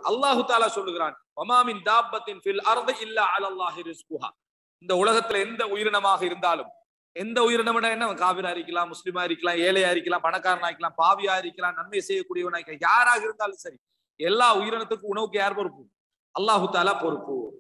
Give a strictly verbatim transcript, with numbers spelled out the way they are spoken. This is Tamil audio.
அல்லாஹு தாலா சொல்லுகிறான், வமாமின் தாப்பத்தின் ஃபில் அர்தி இல்லா அலல்லாஹி ரிஸ்குஹா. இந்த உலகத்துல எந்த உயிரினமாக இருந்தாலும், எந்த உயிரினம் என்ன, காவிரா இருக்கலாம், முஸ்லிமா இருக்கலாம், ஏழையா இருக்கலாம், பணக்காரனா இருக்கலாம், பாவியா இருக்கலாம், நன்மை செய்யக்கூடியவனா இருக்கலாம், யாராக இருந்தாலும் சரி, எல்லா உயிரினத்துக்கும் உணவுக்கு யார் பொறுப்பு? அல்லாஹு தாலா பொறுப்பு.